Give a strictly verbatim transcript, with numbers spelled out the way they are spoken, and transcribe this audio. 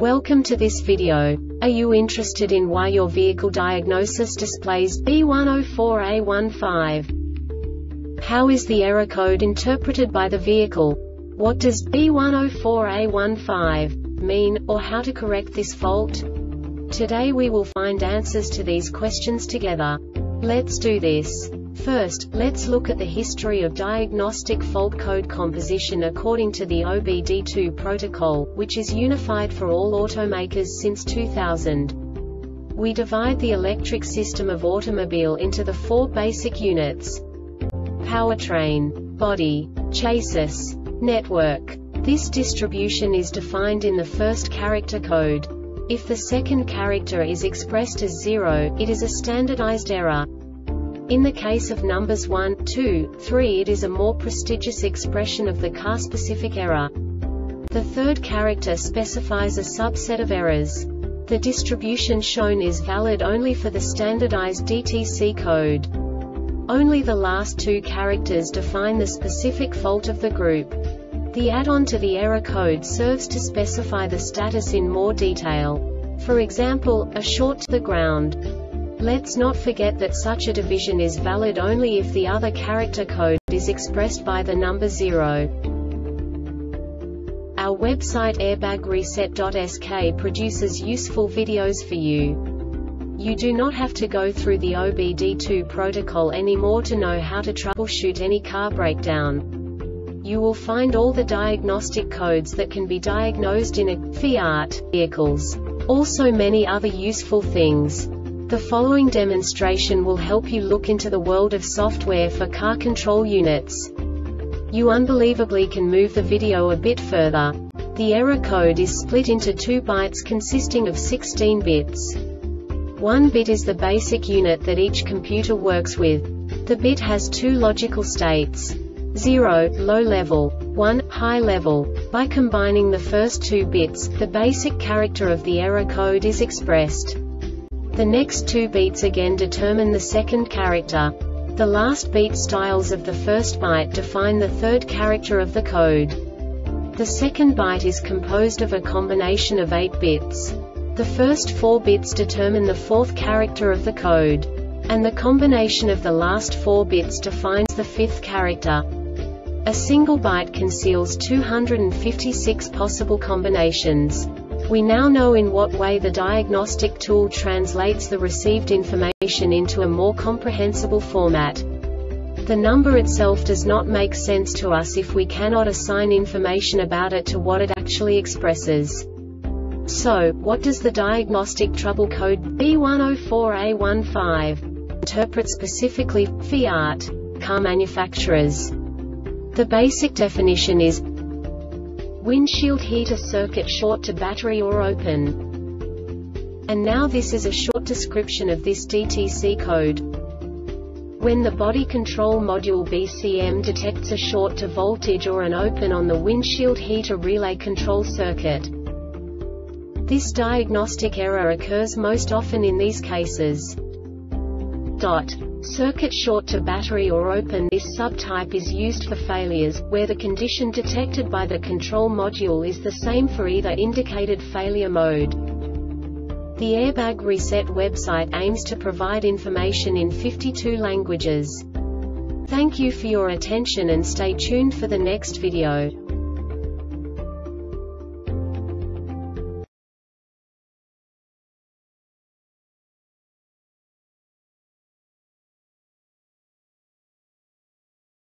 Welcome to this video. Are you interested in why your vehicle diagnosis displays B one zero four A one five? How is the error code interpreted by the vehicle? What does B one zero four A one five mean, or how to correct this fault? Today we will find answers to these questions together. Let's do this. First, let's look at the history of diagnostic fault code composition according to the O B D two protocol, which is unified for all automakers since two thousand. We divide the electric system of automobile into the four basic units: powertrain, body, chassis, network. This distribution is defined in the first character code. If the second character is expressed as zero, it is a standardized error. In the case of numbers one, two, three, it is a more prestigious expression of the car-specific error. The third character specifies a subset of errors. The distribution shown is valid only for the standardized D T C code. Only the last two characters define the specific fault of the group. The add-on to the error code serves to specify the status in more detail. For example, a short to the ground. Let's not forget that such a division is valid only if the other character code is expressed by the number zero. Our website airbag reset dot S K produces useful videos for you. You do not have to go through the O B D two protocol anymore to know how to troubleshoot any car breakdown. You will find all the diagnostic codes that can be diagnosed in a Fiat vehicles. Also many other useful things. The following demonstration will help you look into the world of software for car control units. You unbelievably can move the video a bit further. The error code is split into two bytes consisting of sixteen bits. One bit is the basic unit that each computer works with. The bit has two logical states: zero, low level, one, high level. By combining the first two bits, the basic character of the error code is expressed. The next two beats again determine the second character. The last beat styles of the first byte define the third character of the code. The second byte is composed of a combination of eight bits. The first four bits determine the fourth character of the code. And the combination of the last four bits defines the fifth character. A single byte conceals two hundred fifty-six possible combinations. We now know in what way the diagnostic tool translates the received information into a more comprehensible format. The number itself does not make sense to us if we cannot assign information about it to what it actually expresses. So, what does the diagnostic trouble code B one zero four A one five interpret specifically for Fiat car manufacturers? The basic definition is windshield heater circuit short to battery or open. And now this is a short description of this D T C code. When the body control module B C M detects a short to voltage or an open on the windshield heater relay control circuit. This diagnostic error occurs most often in these cases. Dot. Circuit short to battery or open. This subtype is used for failures, where the condition detected by the control module is the same for either indicated failure mode. The Airbag Reset website aims to provide information in fifty-two languages. Thank you for your attention and stay tuned for the next video.